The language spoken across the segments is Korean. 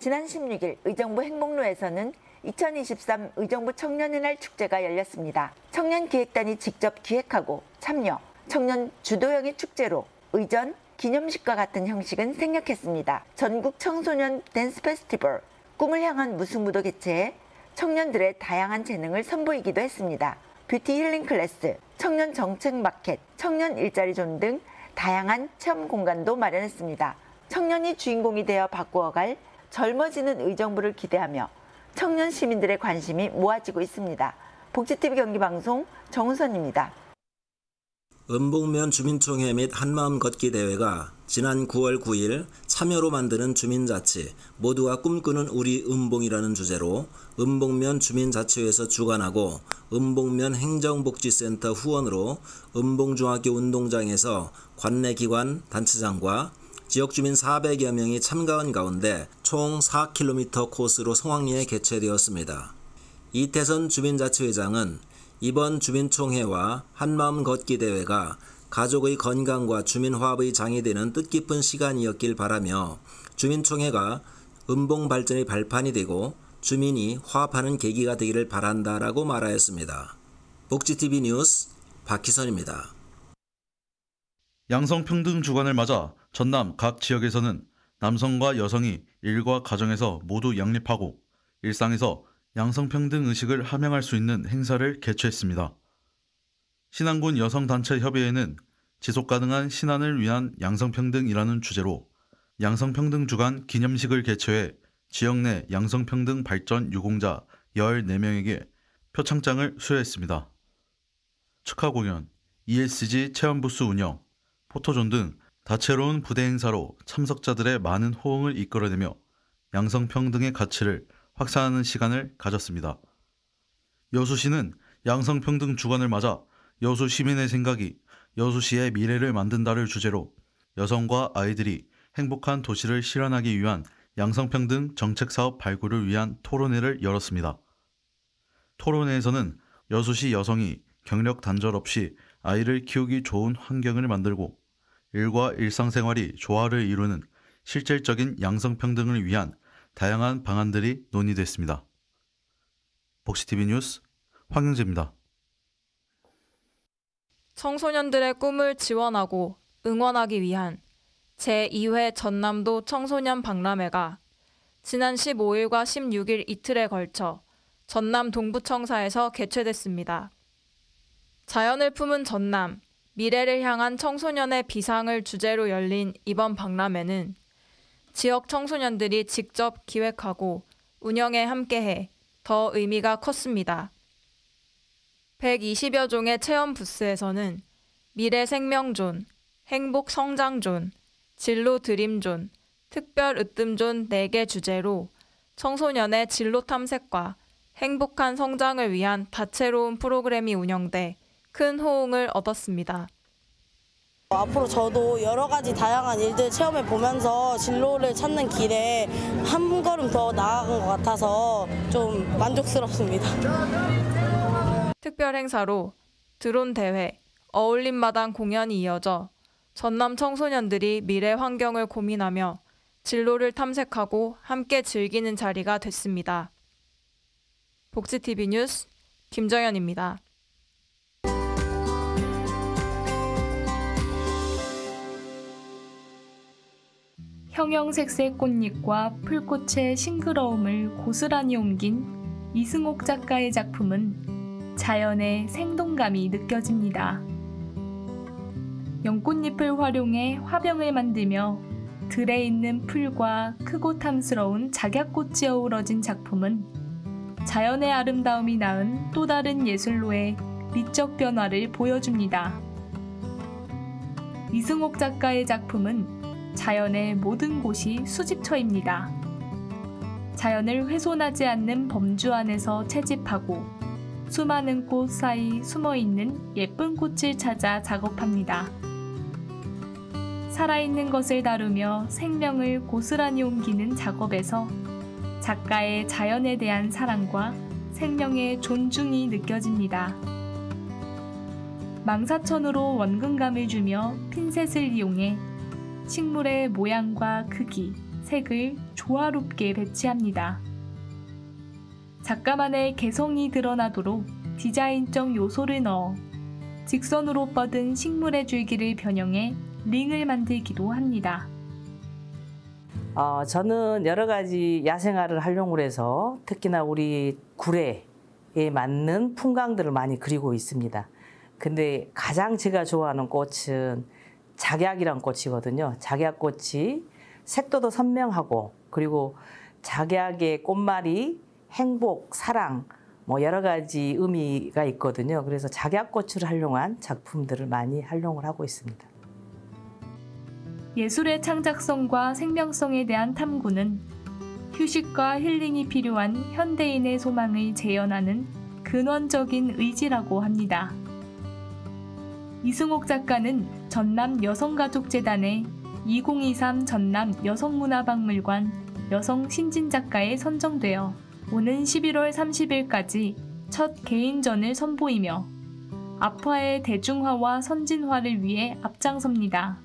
지난 16일 의정부 행복로에서는 2023 의정부 청년의 날 축제가 열렸습니다. 청년기획단이 직접 기획하고 참여, 청년 주도형의 축제로 의전, 기념식과 같은 형식은 생략했습니다. 전국 청소년 댄스 페스티벌, 꿈을 향한 무승부도 개최해 청년들의 다양한 재능을 선보이기도 했습니다. 뷰티 힐링 클래스, 청년 정책 마켓, 청년 일자리 존 등 다양한 체험 공간도 마련했습니다. 청년이 주인공이 되어 바꾸어갈 젊어지는 의정부를 기대하며 청년 시민들의 관심이 모아지고 있습니다. 복지TV 경기방송 정은선입니다. 은봉면 주민총회 및 한마음 걷기 대회가 지난 9월 9일 참여로 만드는 주민자치, 모두가 꿈꾸는 우리 은봉이라는 주제로 은봉면 주민자치회에서 주관하고 은봉면 행정복지센터 후원으로 은봉중학교 운동장에서 관내기관 단체장과 지역주민 400여 명이 참가한 가운데 총 4km 코스로 성황리에 개최되었습니다. 이태선 주민자치회장은 이번 주민총회와 한마음 걷기 대회가 가족의 건강과 주민화합의 장이 되는 뜻깊은 시간이었길 바라며 주민총회가 은봉 발전의 발판이 되고 주민이 화합하는 계기가 되기를 바란다라고 말하였습니다. 복지TV 뉴스 박희선입니다. 양성평등 주간을 맞아 전남 각 지역에서는 남성과 여성이 일과 가정에서 모두 양립하고 일상에서 양성평등 의식을 함양할 수 있는 행사를 개최했습니다. 신안군 여성단체협의회는 지속가능한 신안을 위한 양성평등이라는 주제로 양성평등 주간 기념식을 개최해 지역 내 양성평등 발전 유공자 14명에게 표창장을 수여했습니다. 축하 공연, ESG 체험부스 운영, 포토존 등 다채로운 부대 행사로 참석자들의 많은 호응을 이끌어내며 양성평등의 가치를 확산하는 시간을 가졌습니다. 여수시는 양성평등 주간을 맞아 여수 시민의 생각이 여수시의 미래를 만든다를 주제로 여성과 아이들이 행복한 도시를 실현하기 위한 양성평등 정책사업 발굴을 위한 토론회를 열었습니다. 토론회에서는 여수시 여성이 경력 단절 없이 아이를 키우기 좋은 환경을 만들고 일과 일상생활이 조화를 이루는 실질적인 양성평등을 위한 다양한 방안들이 논의됐습니다. 복지TV 뉴스 황영재입니다. 청소년들의 꿈을 지원하고 응원하기 위한 제2회 전남도 청소년 박람회가 지난 15일과 16일 이틀에 걸쳐 전남 동부청사에서 개최됐습니다. 자연을 품은 전남, 미래를 향한 청소년의 비상을 주제로 열린 이번 박람회는 지역 청소년들이 직접 기획하고 운영에 함께해 더 의미가 컸습니다. 120여 종의 체험 부스에서는 미래 생명존, 행복 성장존, 진로 드림존, 특별 으뜸존 4개 주제로 청소년의 진로 탐색과 행복한 성장을 위한 다채로운 프로그램이 운영돼 큰 호응을 얻었습니다. 앞으로 저도 여러 가지 다양한 일들 체험해 보면서 진로를 찾는 길에 한 걸음 더 나아간 것 같아서 좀 만족스럽습니다. 특별 행사로 드론 대회, 어울림 마당 공연이 이어져 전남 청소년들이 미래 환경을 고민하며 진로를 탐색하고 함께 즐기는 자리가 됐습니다. 복지TV 뉴스 김정현입니다. 형형색색 꽃잎과 풀꽃의 싱그러움을 고스란히 옮긴 이승옥 작가의 작품은 자연의 생동감이 느껴집니다. 연꽃잎을 활용해 화병을 만들며 들에 있는 풀과 크고 탐스러운 작약꽃이 어우러진 작품은 자연의 아름다움이 낳은 또 다른 예술로의 미적 변화를 보여줍니다. 이승옥 작가의 작품은 자연의 모든 곳이 수집처입니다. 자연을 훼손하지 않는 범주 안에서 채집하고 수많은 꽃 사이 숨어있는 예쁜 꽃을 찾아 작업합니다. 살아있는 것을 다루며 생명을 고스란히 옮기는 작업에서 작가의 자연에 대한 사랑과 생명의 존중이 느껴집니다. 망사천으로 원근감을 주며 핀셋을 이용해 식물의 모양과 크기, 색을 조화롭게 배치합니다. 작가만의 개성이 드러나도록 디자인적 요소를 넣어 직선으로 뻗은 식물의 줄기를 변형해 링을 만들기도 합니다. 저는 여러 가지 야생화를 활용을 해서 특히나 우리 구례에 맞는 풍광들을 많이 그리고 있습니다. 근데 가장 제가 좋아하는 꽃은 작약이란 꽃이거든요. 작약꽃이 색도도 선명하고 그리고 작약의 꽃말이 행복, 사랑, 여러 가지 의미가 있거든요. 그래서 작약꽃을 활용한 작품들을 많이 활용을 하고 있습니다. 예술의 창작성과 생명성에 대한 탐구는 휴식과 힐링이 필요한 현대인의 소망을 재현하는 근원적인 의지라고 합니다. 이승옥 작가는 전남 여성가족재단의 2023 전남 여성문화박물관 여성신진작가에 선정되어 오는 11월 30일까지 첫 개인전을 선보이며 아파의 대중화와 선진화를 위해 앞장섭니다.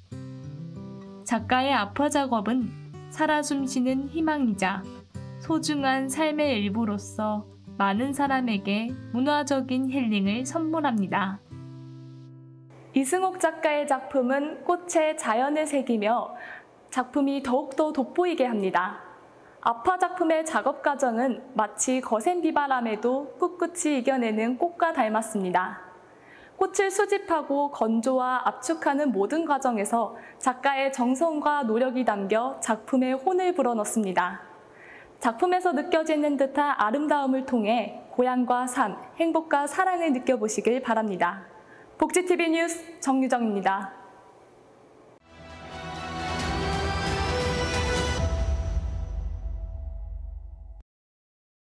작가의 아파 작업은 살아 숨쉬는 희망이자 소중한 삶의 일부로서 많은 사람에게 문화적인 힐링을 선물합니다. 이승옥 작가의 작품은 꽃에 자연을 새기며 작품이 더욱더 돋보이게 합니다. 아파 작품의 작업 과정은 마치 거센 비바람에도 꿋꿋이 이겨내는 꽃과 닮았습니다. 꽃을 수집하고 건조와 압축하는 모든 과정에서 작가의 정성과 노력이 담겨 작품에 혼을 불어넣습니다. 작품에서 느껴지는 듯한 아름다움을 통해 고향과 삶, 행복과 사랑을 느껴보시길 바랍니다. 복지TV 뉴스 정유정입니다.